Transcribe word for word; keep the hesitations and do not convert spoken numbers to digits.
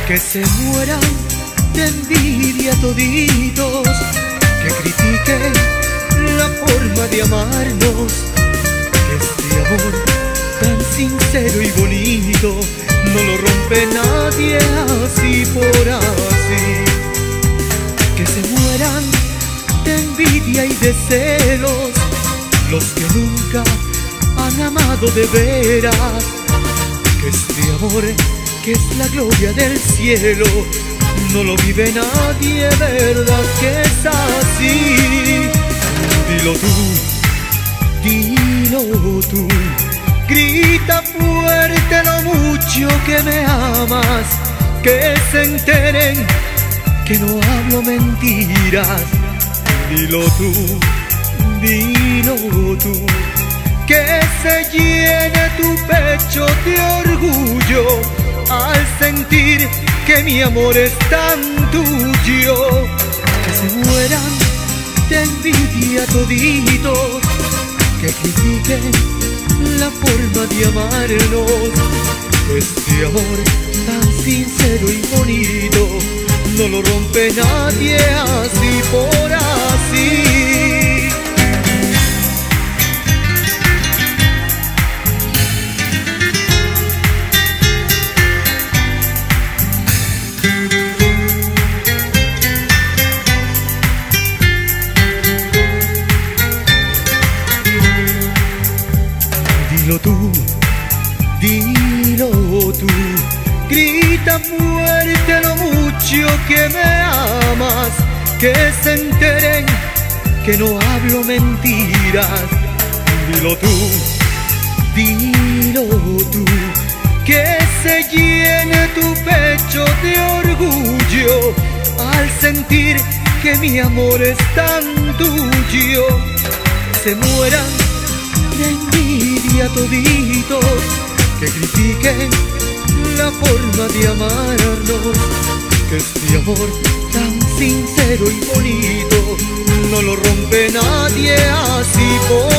Que se mueran de envidia toditos, que critiquen la forma de amarnos, que este amor tan sincero y bonito no lo rompe nadie así por así. Que se mueran de envidia y de celos los que nunca han amado de veras, que este amor que es la gloria del cielo no lo vive nadie, verdad que es así. Dilo tú, dilo tú, grita fuerte lo mucho que me amas, que se enteren que no hablo mentiras. Dilo tú, dilo tú, que se llene tu pecho de orgullo al sentir que mi amor es tan tuyo. Que se mueran de envidia toditos, que critiquen la forma de amarnos, este amor tan sincero y bonito no lo rompe nadie así por así. Dilo tú, dilo tú, grita fuerte lo mucho que me amas, que se enteren que no hablo mentiras. Dilo tú, dilo tú, que se llene tu pecho de orgullo al sentir que mi amor es tan tuyo. Se mueran de envidia toditos, que critiquen la forma de amarnos, que este amor tan sincero y bonito no lo rompe nadie así por